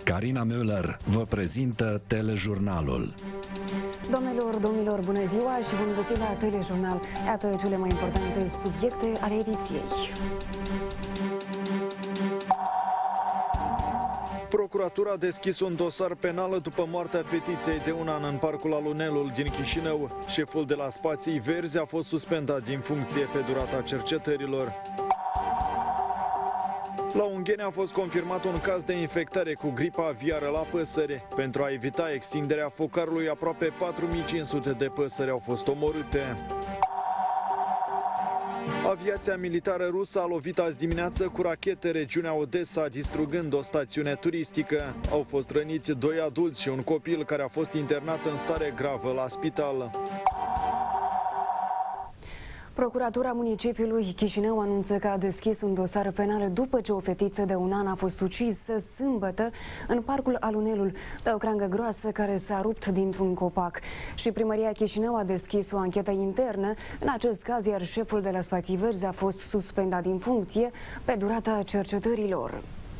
Carina Müller vă prezintă telejurnalul. Doamnelor, domnilor, bună ziua și bun găsit la telejurnal. Iată cele mai importante subiecte ale ediției. Procuratura a deschis un dosar penal după moartea fetiței de un an în parcul Alunelul din Chișinău. Șeful de la Spații Verzi a fost suspendat din funcție pe durata cercetărilor. La Ungheni a fost confirmat un caz de infectare cu gripa aviară la păsări. Pentru a evita extinderea focarului, aproape 4500 de păsări au fost omorâte. Aviația militară rusă a lovit azi dimineață cu rachete regiunea Odessa, distrugând o stațiune turistică. Au fost răniți 2 adulți și un copil care a fost internat în stare gravă la spital. Procuratura municipiului Chișinău anunță că a deschis un dosar penal după ce o fetiță de un an a fost ucisă sâmbătă în parcul Alunelul de o creangă groasă care s-a rupt dintr-un copac. Și primăria Chișinău a deschis o anchetă internă în acest caz, iar șeful de la Spații Verzi a fost suspendat din funcție pe durata cercetărilor.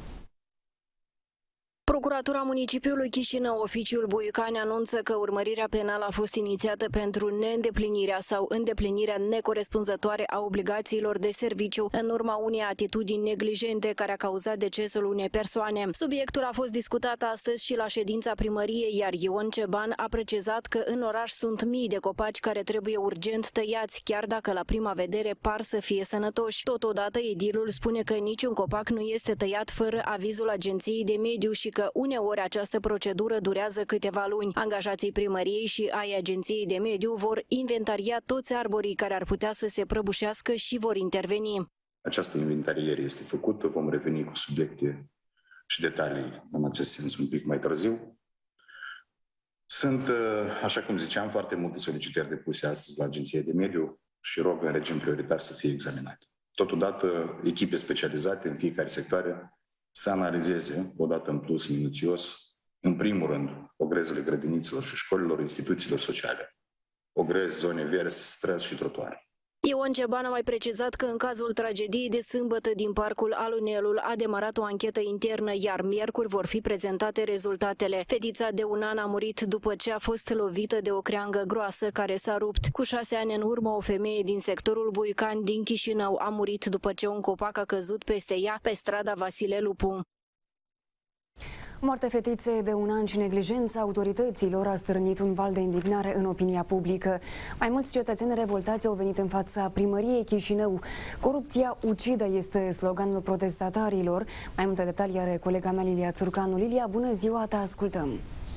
Procuratura municipiului Chișinău, oficiul Buicani, anunță că urmărirea penală a fost inițiată pentru neîndeplinirea sau îndeplinirea necorespunzătoare a obligațiilor de serviciu în urma unei atitudini neglijente care a cauzat decesul unei persoane. Subiectul a fost discutat astăzi și la ședința primăriei, iar Ion Ceban a precizat că în oraș sunt mii de copaci care trebuie urgent tăiați, chiar dacă la prima vedere par să fie sănătoși. Totodată, edilul spune că niciun copac nu este tăiat fără avizul Agenției de Mediu și că uneori această procedură durează câteva luni. Angajații primăriei și ai Agenției de Mediu vor inventaria toți arborii care ar putea să se prăbușească și vor interveni. Această inventariere este făcută, vom reveni cu subiecte și detalii în acest sens un pic mai târziu. Sunt, așa cum ziceam, foarte multe solicitări depuse astăzi la Agenția de Mediu și rog în regim prioritar să fie examinate. Totodată, echipe specializate în fiecare sectoare să analizeze, odată în plus, minuțios, în primul rând, ogrezele grădiniților și școlilor, instituțiilor sociale, ogrez, zone verzi, străzi și trotuare. Ion Ceban a mai precizat că în cazul tragediei de sâmbătă din parcul Alunelul a demarat o anchetă internă, iar miercuri vor fi prezentate rezultatele. Fetița de un an a murit după ce a fost lovită de o creangă groasă care s-a rupt. Cu 6 ani în urmă, o femeie din sectorul Buicani din Chișinău a murit după ce un copac a căzut peste ea pe strada Vasile Lupu. Moartea fetiței de un an și neglijența autorităților a stârnit un val de indignare în opinia publică. Mai mulți cetățeni revoltați au venit în fața primăriei Chișinău. Corupția ucide este sloganul protestatarilor. Mai multe detalii are colega mea Lilia Țurcanu. Lilia, bună ziua, te ascultăm!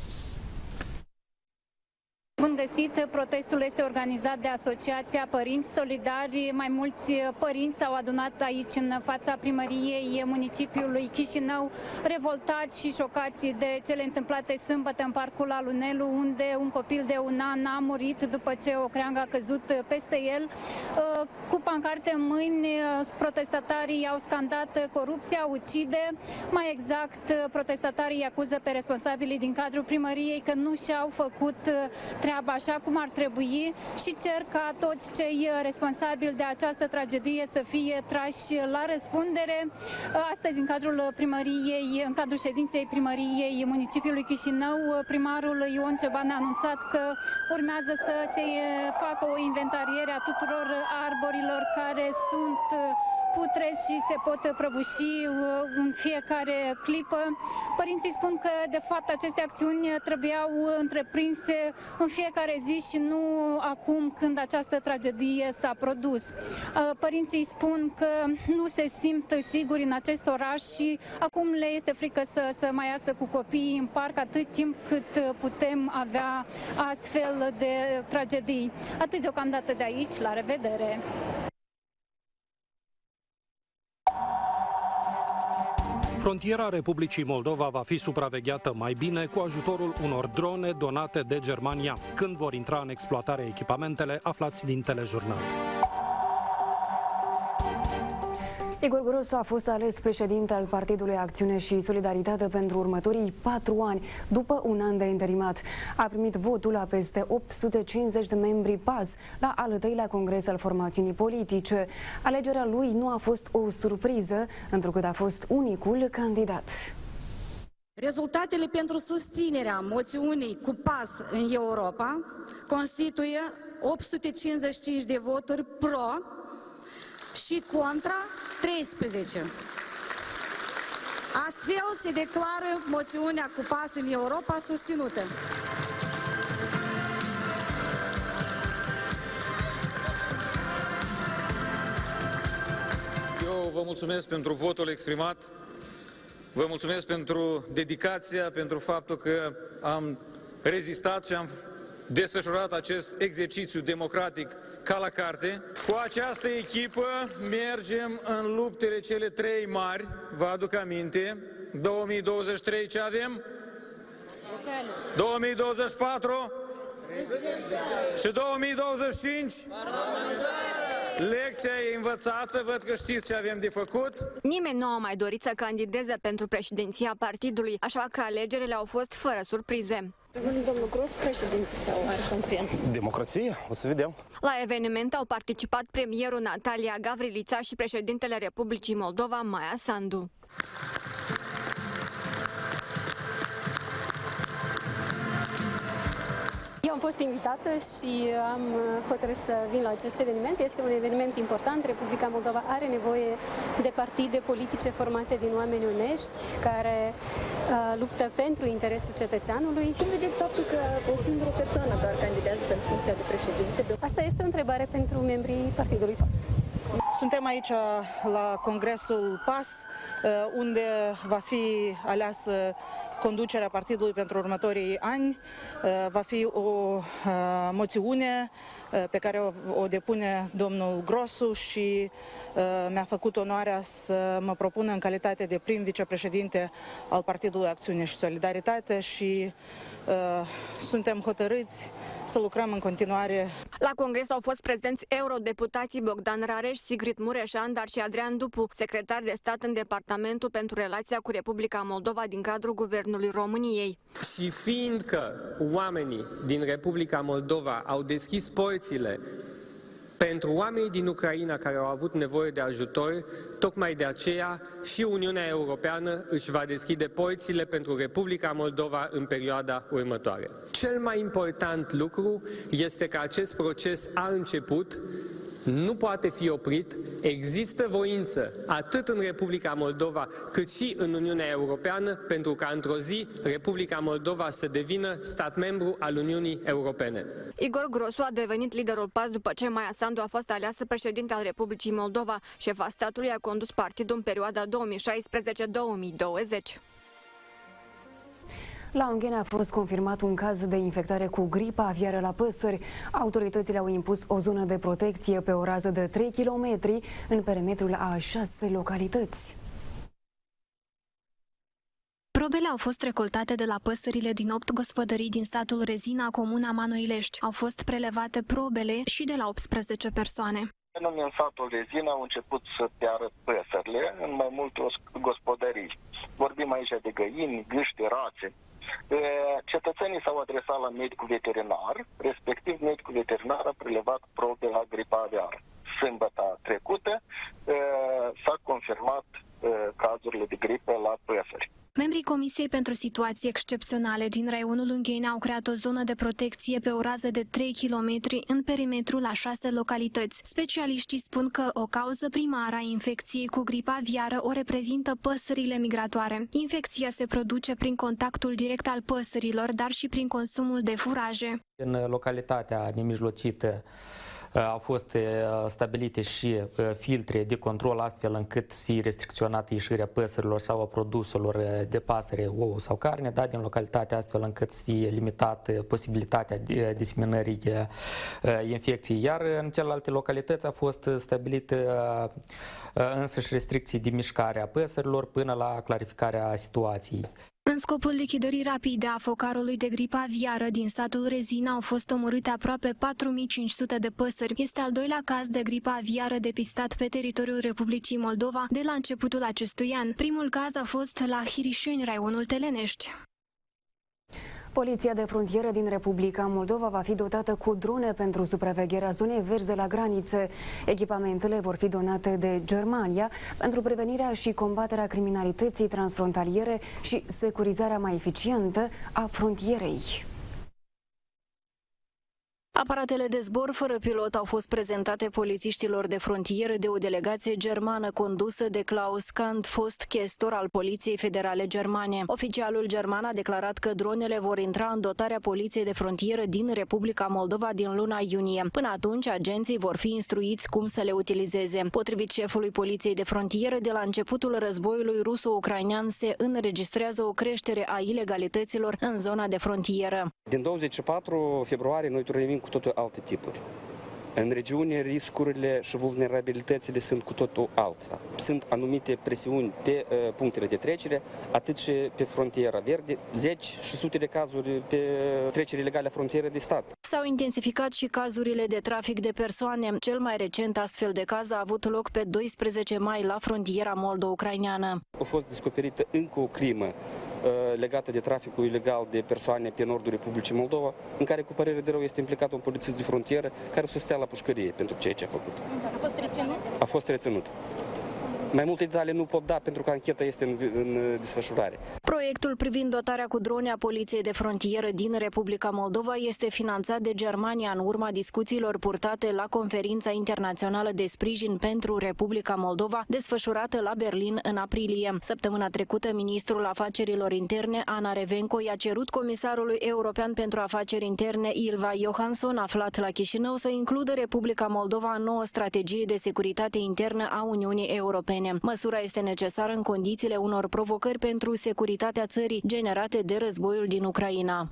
Bun găsit! Protestul este organizat de Asociația Părinți Solidari. Mai mulți părinți s-au adunat aici în fața primăriei municipiului Chișinău, revoltați și șocați de cele întâmplate sâmbătă în parcul Alunelu, unde un copil de un an a murit după ce o creangă a căzut peste el. Cu pancarte în mâini, protestatarii au scandat corupția ucide. Mai exact, protestatarii acuză pe responsabilii din cadrul primăriei că nu și-au făcut treaba așa cum ar trebui și cer ca toți cei responsabili de această tragedie să fie trași la răspundere. Astăzi, în cadrul ședinței primăriei municipiului Chișinău, primarul Ion Ceban a anunțat că urmează să se facă o inventariere a tuturor arborilor care sunt putreți și se pot prăbuși în fiecare clipă. Părinții spun că, de fapt, aceste acțiuni trebuiau întreprinse în fiecare zi și nu acum când această tragedie s-a produs. Părinții spun că nu se simt siguri în acest oraș și acum le este frică să mai iasă cu copiii în parc atât timp cât putem avea astfel de tragedii. Atât deocamdată de aici, la revedere! Frontiera Republicii Moldova va fi supravegheată mai bine cu ajutorul unor drone donate de Germania. Când vor intra în exploatare echipamentele, aflați din telejurnal. Igor Grosu a fost ales președinte al Partidului Acțiune și Solidaritate pentru următorii 4 ani, după un an de interimat. A primit votul la peste 850 de membri PAS la al 3-lea congres al formațiunii politice. Alegerea lui nu a fost o surpriză, întrucât a fost unicul candidat. Rezultatele pentru susținerea moțiunii cu pas în Europa constituie 855 de voturi pro și contra 13. Astfel se declară moțiunea cu pas în Europa susținută. Eu vă mulțumesc pentru votul exprimat, vă mulțumesc pentru dedicația, pentru faptul că am rezistat și am desfășurat acest exercițiu democratic ca la carte. Cu această echipă mergem în luptele cele 3 mari, vă aduc aminte, 2023 ce avem? 2024 și 2025? Lecția e învățată, văd că știți ce avem de făcut. Nimeni nu a mai dorit să candideze pentru președinția partidului, așa că alegerile au fost fără surprize. Domnul Gros, președinte sau are concurență? Democrație, o să vedem. La eveniment au participat premierul Natalia Gavrilița și președintele Republicii Moldova, Maia Sandu. Eu am fost invitată și am hotărât să vin la acest eveniment. Este un eveniment important. Republica Moldova are nevoie de partide politice formate din oameni onești, care luptă pentru interesul cetățeanului. Și vedeți faptul că o singură persoană doar candidează pentru funcția de președinte? Asta este o întrebare pentru membrii Partidului PAS. Suntem aici la Congresul PAS, unde va fi aleasă conducerea partidului pentru următorii ani. Va fi o moțiune pe care o depune domnul Grosu și mi-a făcut onoarea să mă propună în calitate de prim vicepreședinte al Partidului Acțiune și Solidaritate și suntem hotărâți să lucrăm în continuare. La congres au fost prezenți eurodeputații Bogdan Rareș, Sigrid Mureșan, dar și Adrian Dupu, secretar de stat în Departamentul pentru Relația cu Republica Moldova din cadrul Guvernului României. Și fiindcă oamenii din Republica Moldova au deschis porțile pentru oamenii din Ucraina care au avut nevoie de ajutor, tocmai de aceea și Uniunea Europeană își va deschide porțile pentru Republica Moldova în perioada următoare. Cel mai important lucru este că acest proces a început, nu poate fi oprit, există voință atât în Republica Moldova cât și în Uniunea Europeană pentru ca într-o zi Republica Moldova să devină stat membru al Uniunii Europene. Igor Grosu a devenit liderul PAS după ce Maia Sandu a fost aleasă președinte al Republicii Moldova. Șefa statului a condus partidul în perioada 2016-2020. La Ungheni a fost confirmat un caz de infectare cu gripa aviară la păsări. Autoritățile au impus o zonă de protecție pe o rază de 3 km în perimetrul a 6 localități. Probele au fost recoltate de la păsările din 8 gospodării din satul Rezina, comuna Manoilești. Au fost prelevate probele și de la 18 persoane. În satul Rezina au început să piară păsările în mai multe gospodării. Vorbim aici de găini, gâște, rațe. Cetățenii s-au adresat la medicul veterinar, respectiv medicul veterinar a prelevat probe la gripa aviară. Sâmbătă trecută s-a confirmat cazurile de gripă la păsări. Membrii Comisiei pentru Situații Excepționale din raionul Ungheni au creat o zonă de protecție pe o rază de 3 km în perimetrul a 6 localități. Specialiștii spun că o cauză primară a infecției cu gripa aviară o reprezintă păsările migratoare. Infecția se produce prin contactul direct al păsărilor, dar și prin consumul de furaje. În localitatea nemijlocită au fost stabilite și filtre de control astfel încât să fie restricționată ieșirea păsărilor sau a produselor de pasăre, ou sau carne, din localitate astfel încât să fie limitată posibilitatea diseminării infecției. Iar în celelalte localități a fost stabilită însăși restricții de mișcare a păsărilor până la clarificarea situației. În scopul lichidării rapide a focarului de gripă aviară din satul Rezina au fost omorâte aproape 4500 de păsări. Este al doilea caz de gripă aviară depistat pe teritoriul Republicii Moldova de la începutul acestui an. Primul caz a fost la Hirișeni, raionul Telenești. Poliția de frontieră din Republica Moldova va fi dotată cu drone pentru supravegherea zonei verzi de la granițe. Echipamentele vor fi donate de Germania pentru prevenirea și combaterea criminalității transfrontaliere și securizarea mai eficientă a frontierei. Aparatele de zbor fără pilot au fost prezentate polițiștilor de frontieră de o delegație germană condusă de Klaus Kant, fost chestor al Poliției Federale Germane. Oficialul german a declarat că dronele vor intra în dotarea Poliției de frontieră din Republica Moldova din luna iunie. Până atunci, agenții vor fi instruiți cum să le utilizeze. Potrivit șefului Poliției de frontieră, de la începutul războiului ruso-ucrainean se înregistrează o creștere a ilegalităților în zona de frontieră. Din 24 februarie noi trăim cu totul alte tipuri. În regiune, riscurile și vulnerabilitățile sunt cu totul altele. Sunt anumite presiuni pe punctele de trecere, atât și pe frontiera verde, 10 și sute de cazuri pe trecere ilegale a frontierei de stat. S-au intensificat și cazurile de trafic de persoane. Cel mai recent astfel de caz a avut loc pe 12 mai la frontiera moldo-ucraineană. A fost descoperită încă o crimă legată de traficul ilegal de persoane pe nordul Republicii Moldova, în care, cu părere de rău, este implicat un polițist de frontieră care o să stea la pușcărie pentru ceea ce a făcut. A fost reținut? A fost reținut. Mai multe detalii nu pot da pentru că ancheta este în desfășurare. Proiectul privind dotarea cu drone a Poliției de frontieră din Republica Moldova este finanțat de Germania în urma discuțiilor purtate la Conferința Internațională de Sprijin pentru Republica Moldova, desfășurată la Berlin în aprilie. Săptămâna trecută, ministrul afacerilor interne, Ana Revenco, i-a cerut comisarului european pentru afaceri interne, Ylva Johansson, aflat la Chișinău, să includă Republica Moldova în noua strategie de securitate internă a Uniunii Europene. Măsura este necesară în condițiile unor provocări pentru securitatea țării generate de războiul din Ucraina.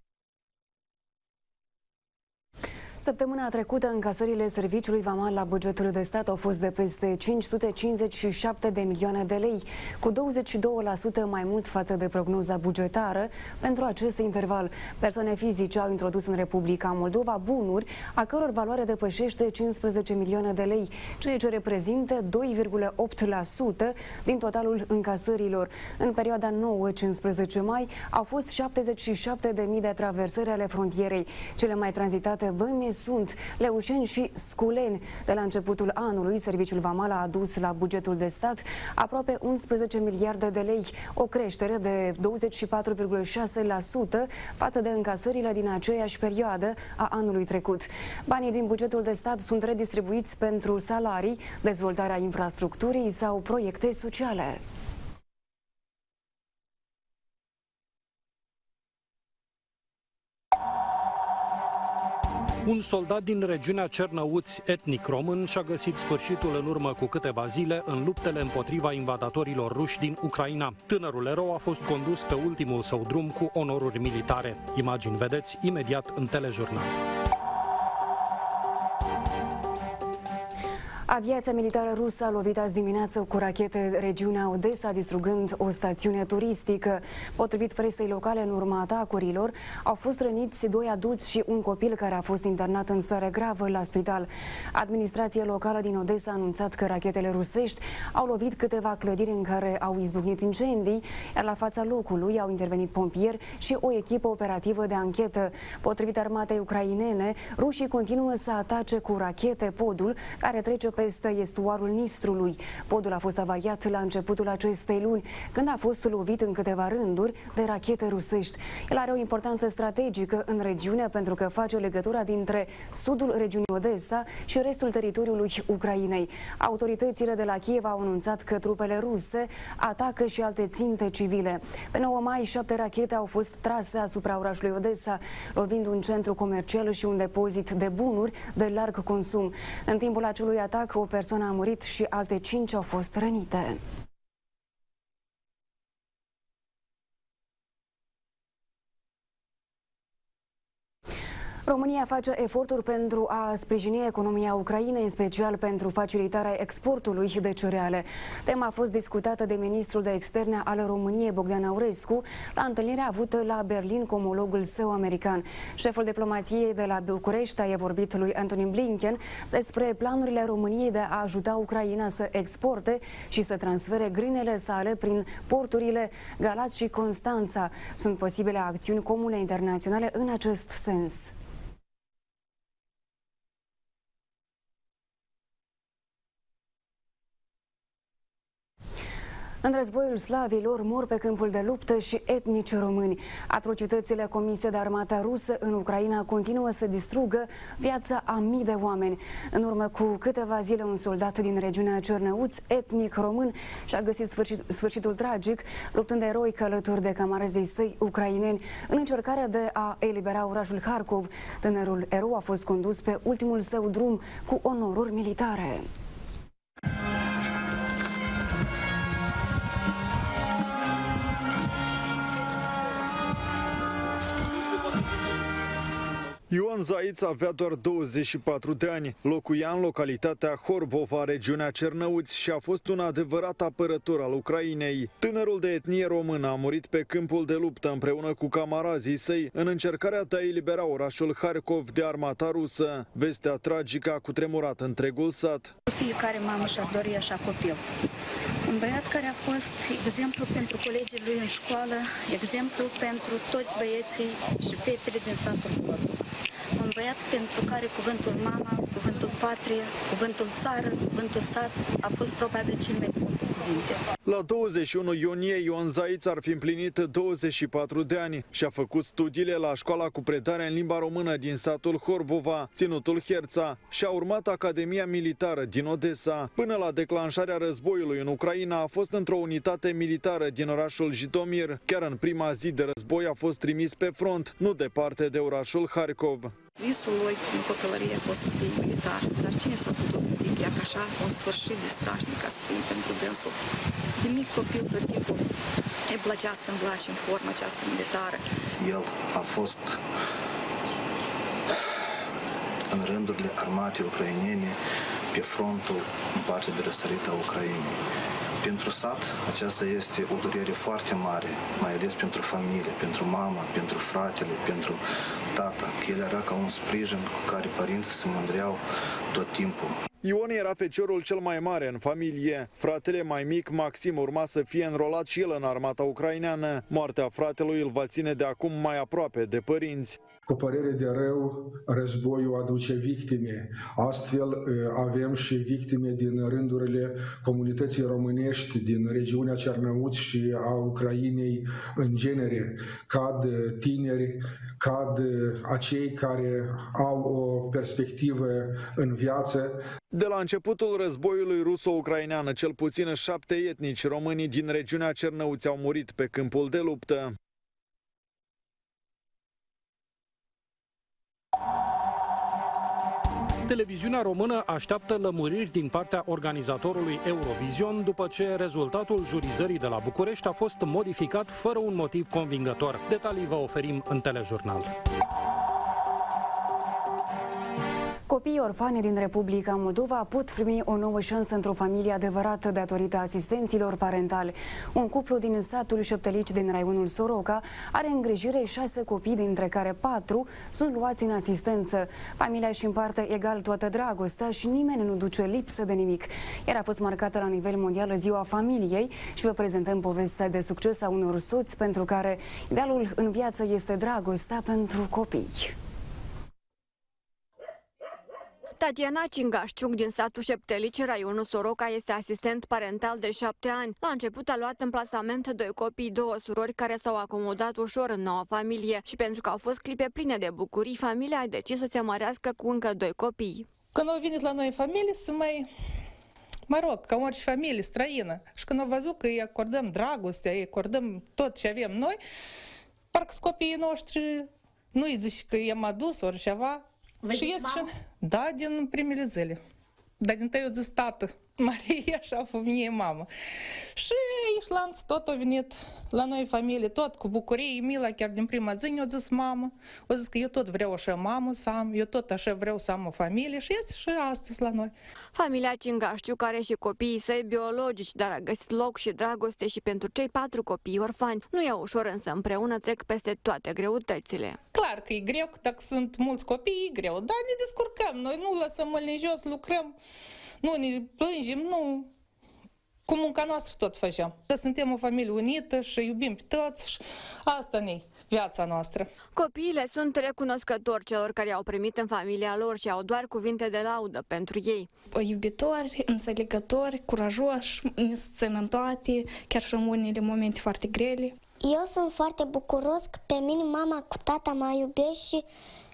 Săptămâna trecută, încasările serviciului vamal la bugetul de stat au fost de peste 557 de milioane de lei, cu 22% mai mult față de prognoza bugetară. Pentru acest interval, persoane fizice au introdus în Republica Moldova bunuri a căror valoare depășește 15 milioane de lei, ceea ce reprezintă 2,8% din totalul încasărilor. În perioada 9-15 mai au fost 77.000 de traversări ale frontierei. Cele mai tranzitate vămi sunt Leușeni și Sculeni. De la începutul anului, serviciul vamal a adus la bugetul de stat aproape 11 miliarde de lei, o creștere de 24,6% față de încasările din aceeași perioadă a anului trecut. Banii din bugetul de stat sunt redistribuiți pentru salarii, dezvoltarea infrastructurii sau proiecte sociale. Un soldat din regiunea Cernăuți, etnic român, și-a găsit sfârșitul în urmă cu câteva zile în luptele împotriva invadatorilor ruși din Ucraina. Tânărul erou a fost condus pe ultimul său drum cu onoruri militare. Imagini vedeți imediat în telejurnal. Aviația militară rusă a lovit azi dimineață cu rachete regiunea Odessa, distrugând o stațiune turistică. Potrivit presei locale, în urma atacurilor, au fost răniți 2 adulți și un copil care a fost internat în stare gravă la spital. Administrația locală din Odessa a anunțat că rachetele rusești au lovit câteva clădiri în care au izbucnit incendii, iar la fața locului au intervenit pompieri și o echipă operativă de anchetă. Potrivit armatei ucrainene, rușii continuă să atace cu rachete podul care trece peste estuarul Nistrului. Podul a fost avariat la începutul acestei luni, când a fost lovit în câteva rânduri de rachete rusești. El are o importanță strategică în regiune pentru că face legătura dintre sudul regiunii Odessa și restul teritoriului Ucrainei. Autoritățile de la Kiev au anunțat că trupele ruse atacă și alte ținte civile. Pe 9 mai, 7 rachete au fost trase asupra orașului Odessa, lovind un centru comercial și un depozit de bunuri de larg consum. În timpul acelui atac, o persoană a murit și alte 5 au fost rănite. România face eforturi pentru a sprijini economia Ucrainei, în special pentru facilitarea exportului de cereale. Tema a fost discutată de ministrul de externe al României, Bogdan Aurescu, la întâlnirea avută la Berlin cu omologul său american. Șeful diplomației de la București a vorbit lui Antony Blinken despre planurile României de a ajuta Ucraina să exporte și să transfere grânele sale prin porturile Galați și Constanța. Sunt posibile acțiuni comune internaționale în acest sens. În războiul slavilor mor pe câmpul de luptă și etnici români. Atrocitățile comise de armata rusă în Ucraina continuă să distrugă viața a mii de oameni. În urmă cu câteva zile, un soldat din regiunea Cernăuți, etnic român, și-a găsit sfârșitul tragic, luptând eroic alături de camarazii săi ucraineni în încercarea de a elibera orașul Harkov. Tânărul erou a fost condus pe ultimul său drum cu onoruri militare. Ioan Zaiț avea doar 24 de ani, locuia în localitatea Horbova, regiunea Cernăuți, și a fost un adevărat apărător al Ucrainei. Tânărul de etnie română a murit pe câmpul de luptă împreună cu camarazii săi în încercarea de a elibera orașul Harkov de armata rusă. Vestea tragică a cutremurat întregul sat. Fiecare mamă și-ar dori așa copil. Un băiat care a fost exemplu pentru colegii lui în școală, exemplu pentru toți băieții și fetele din satul Horbova. Un băiat pentru care cuvântul mama, cuvântul patrie, cuvântul țară, cuvântul sat a fost probabil cel mai scump cuvinte. La 21 iunie, Ioan Zaiț ar fi împlinit 24 de ani și a făcut studiile la școala cu predare în limba română din satul Horbova, ținutul Herța, și a urmat Academia Militară din Odessa. Până la declanșarea războiului în Ucraina a fost într-o unitate militară din orașul Jitomir. Chiar în prima zi de război a fost trimis pe front, nu departe de orașul Harkov. Visul lui din copilărie a fost să fie militar, dar cine s-a putut gândi chiar că așa un sfârșit de strașnic ca să fie pentru dânsul. De mic copil tot timpul îi plăcea să îmblace în formă această militară. El a fost în rândurile armatei ucrainene pe frontul în partea de răsărit a Ucrainei. Pentru sat, aceasta este o durere foarte mare, mai ales pentru familie, pentru mama, pentru fratele, pentru tata, că el era ca un sprijin cu care părinții se mândreau tot timpul. Ion era feciorul cel mai mare în familie. Fratele mai mic, Maxim, urma să fie înrolat și el în armata ucraineană. Moartea fratelui îl va ține de acum mai aproape de părinți. Cu părere de rău, războiul aduce victime. Astfel, avem și victime din rândurile comunității românești din regiunea Cernăuți și a Ucrainei în genere. Cad tineri, cad acei care au o perspectivă în viață. De la începutul războiului ruso-ucrainean, cel puțin 7 etnici români din regiunea Cernăuți au murit pe câmpul de luptă. Televiziunea română așteaptă lămuriri din partea organizatorului Eurovision după ce rezultatul jurizării de la București a fost modificat fără un motiv convingător. Detalii vă oferim în telejurnal. Copiii orfani din Republica Moldova pot primi o nouă șansă într-o familie adevărată datorită asistenților parentali. Un cuplu din satul Șeptelici din raionul Soroca are îngrijire 6 copii, dintre care 4 sunt luați în asistență. Familia își împarte egal toată dragostea și nimeni nu duce lipsă de nimic. Iar a fost marcată la nivel mondial Ziua Familiei și vă prezentăm povestea de succes a unor soți pentru care idealul în viață este dragostea pentru copii. Tatiana Cingașciuc din satul Șeptelici, raionul Soroca, este asistent parental de 7 ani. La început a luat în plasament 2 copii, 2 surori care s-au acomodat ușor în noua familie și pentru că au fost clipe pline de bucurii, familia a decis să se mărească cu încă 2 copii. Când au venit la noi familie să mă rog, ca orice familie străină, și când au văzut că îi acordăm dragostea, îi acordăm tot ce avem noi, parcă copiii noștri nu îi zici că i-am adus ori ceva. Și da, din primele zile. Dar din tăi eu zis, tată, Maria și a mie mamă. Și aici lanț tot a venit la noi familie, tot cu bucurie. Mila chiar din prima zi ne-a zis mamă. A zis că eu tot vreau așa mamă să am, eu tot așa vreau să am o familie și este și astăzi la noi. Familia Cingașciu, care și copiii săi biologici, dar a găsit loc și dragoste și pentru cei 4 copii orfani. Nu e ușor, însă împreună trec peste toate greutățile. Clar că e greu, că dacă sunt mulți copii, e greu, dar ne descurcăm. Noi nu lăsăm mâinile jos, lucrăm. Nu ne plângem, nu. Cu munca noastră tot facem. Suntem o familie unită și iubim pe toți și asta ne viața noastră. Copiile sunt recunoscători celor care au primit în familia lor și au doar cuvinte de laudă pentru ei. Iubitori, înțelegători, curajoși, ne susțin în toate, chiar și în unele momente foarte grele. Eu sunt foarte bucuros că pe mine mama cu tata mă iubesc și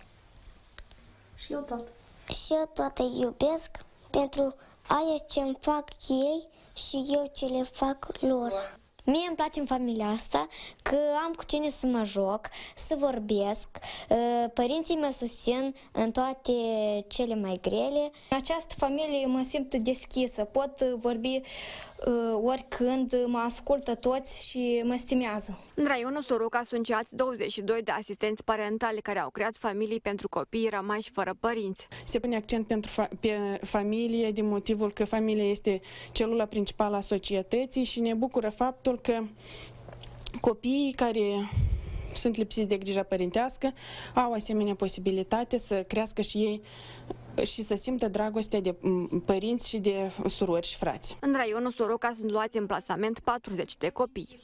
eu tot. Și eu tot îi iubesc pentru aia ce îmi fac ei și eu ce le fac lor. Mie îmi place în familia asta că am cu cine să mă joc, să vorbesc, părinții mă susțin în toate cele mai grele. În această familie mă simt deschisă, pot vorbi oricând, mă ascultă toți și mă stimează. În raionul Soroca asociați 22 de asistenți parentali care au creat familii pentru copii rămași fără părinți. Se pune accent pe familie din motivul că familia este celula principală a societății și ne bucură faptul că copiii care sunt lipsiți de grijă părintească au asemenea posibilitate să crească și ei și să simtă dragostea de părinți și de surori și frați. În raionul Soroca sunt luați în plasament 40 de copii.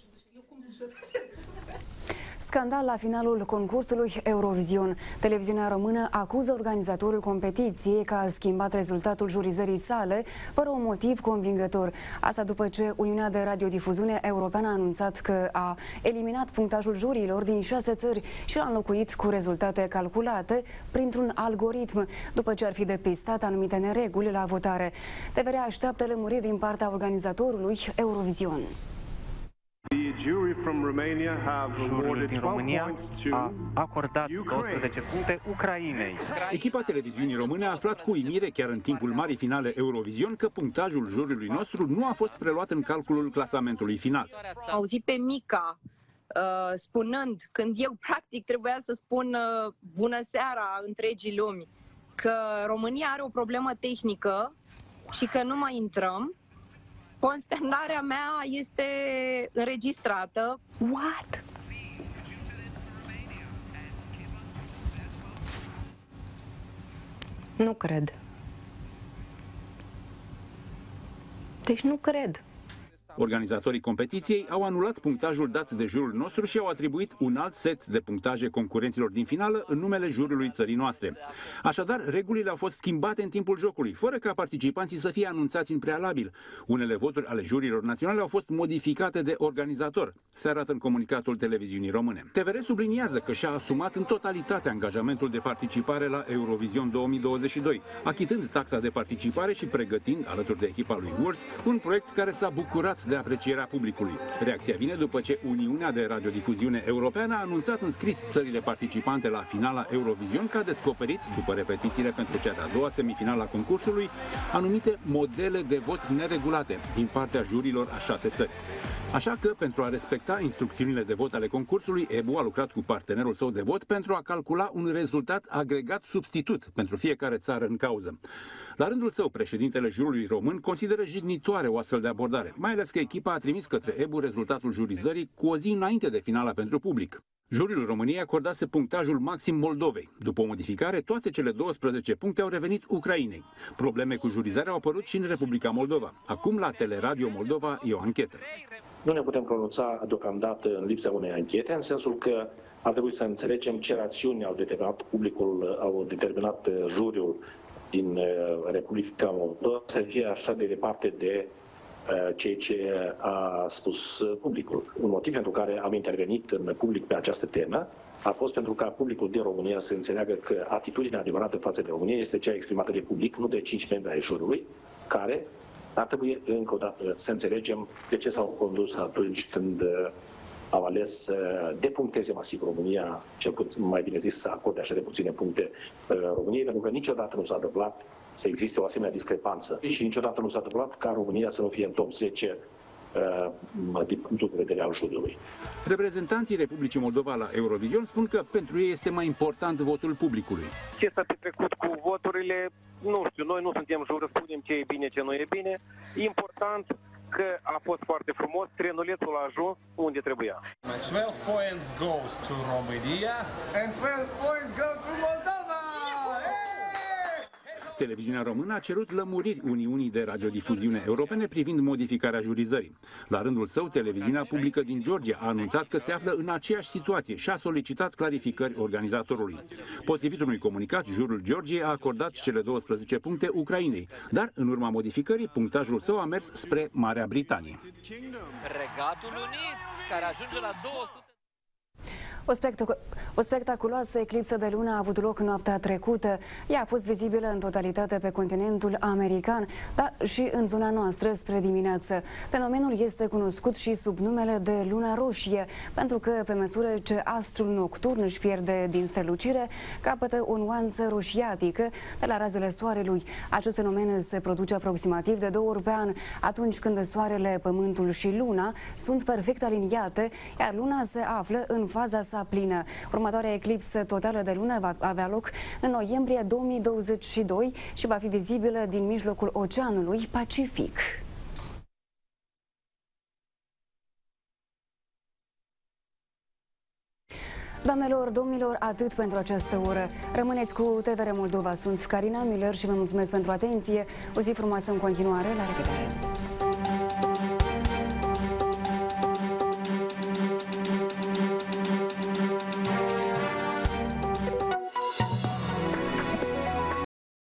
Scandal la finalul concursului Eurovision. Televiziunea română acuză organizatorul competiției că a schimbat rezultatul jurizării sale fără un motiv convingător. Asta după ce Uniunea de Radiodifuziune Europeană a anunțat că a eliminat punctajul juriilor din 6 țări și l-a înlocuit cu rezultate calculate printr-un algoritm, după ce ar fi depistat anumite nereguli la votare. TVR așteaptă lămuriri din partea organizatorului Eurovision. Juriul din România a acordat 12 puncte Ucrainei. Echipa televiziunii române a aflat cu uimire chiar în timpul marii finale Eurovision că punctajul juriului nostru nu a fost preluat în calculul clasamentului final. Auzit pe Mica spunând, când eu practic trebuia să spun bună seara întregii lumi, că România are o problemă tehnică și că nu mai intrăm. Consternarea mea este înregistrată. What? Nu cred. Deci nu cred. Organizatorii competiției au anulat punctajul dat de jurul nostru și au atribuit un alt set de punctaje concurenților din finală în numele jurului țării noastre. Așadar, regulile au fost schimbate în timpul jocului, fără ca participanții să fie anunțați în prealabil. Unele voturi ale jurilor naționale au fost modificate de organizator, se arată în comunicatul televiziunii române. TVR subliniază că și-a asumat în totalitate angajamentul de participare la Eurovision 2022, achitând taxa de participare și pregătind, alături de echipa lui Wurs, un proiect care s-a bucurat de aprecierea publicului. Reacția vine după ce Uniunea de Radiodifuziune Europeană a anunțat în scris țările participante la finala Eurovision că a descoperit, după repetițiile pentru cea de-a doua semifinală a concursului, anumite modele de vot neregulate din partea jurilor a 6 țări. Așa că, pentru a respecta instrucțiunile de vot ale concursului, EBU a lucrat cu partenerul său de vot pentru a calcula un rezultat agregat substitut pentru fiecare țară în cauză. La rândul său, președintele jurului român consideră jignitoare o astfel de abordare, mai ales că echipa a trimis către EBU rezultatul jurizării cu o zi înainte de finala pentru public. Juriul României acordase punctajul maxim Moldovei. După o modificare, toate cele 12 puncte au revenit Ucrainei. Probleme cu jurizarea au apărut și în Republica Moldova. Acum, la Teleradio Moldova, e o anchetă. Nu ne putem pronunța deocamdată în lipsa unei anchete, în sensul că ar trebui să înțelegem ce rațiuni au determinat juriul din Republica Moldova să fie așa de departe de ceea ce a spus publicul. Un motiv pentru care am intervenit în public pe această temă a fost pentru ca publicul din România să înțeleagă că atitudinea adevărată față de România este cea exprimată de public, nu de 5 membri ai jurului, care ar trebui încă o dată să înțelegem de ce s-au condus atunci când au ales să depuncteze masiv România, cel puțin mai bine zis să acorde așa de puține puncte României, pentru că niciodată nu s-a întâmplat să existe o asemenea discrepanță. Și niciodată nu s-a întâmplat ca România să nu fie în top 10 din punctul de vedere al juriului. Reprezentanții Republicii Moldova la Eurovision spun că pentru ei este mai important votul publicului. Ce s-a petrecut cu voturile, nu știu, noi nu suntem juri, spunem ce e bine, ce nu e bine. Important că a fost foarte frumos, trenulețul a ajuns unde trebuia. 12 points goes to Romania and 12 points go to Moldova! Televiziunea română a cerut lămuriri Uniunii de Radiodifuziune Europene privind modificarea jurizării. La rândul său, televiziunea publică din Georgia a anunțat că se află în aceeași situație și a solicitat clarificări organizatorului. Potrivit unui comunicat, jurul Georgiei a acordat cele 12 puncte Ucrainei, dar în urma modificării, punctajul său a mers spre Marea Britanie. Regatul Unit, care ajunge la 200. O spectaculoasă eclipsă de lună a avut loc noaptea trecută. Ea a fost vizibilă în totalitate pe continentul american, dar și în zona noastră spre dimineață. Fenomenul este cunoscut și sub numele de luna roșie, pentru că pe măsură ce astrul nocturn își pierde din strălucire, capătă o nuanță roșiatică de la razele soarelui. Acest fenomen se produce aproximativ de 2 ori pe an, atunci când soarele, pământul și luna sunt perfect aliniate, iar luna se află în faza sa plină. Următoarea eclipsă totală de lună va avea loc în noiembrie 2022 și va fi vizibilă din mijlocul Oceanului Pacific. Doamnelor, domnilor, atât pentru această oră. Rămâneți cu TVR Moldova. Sunt Carina Müller și vă mulțumesc pentru atenție. O zi frumoasă în continuare. La revedere!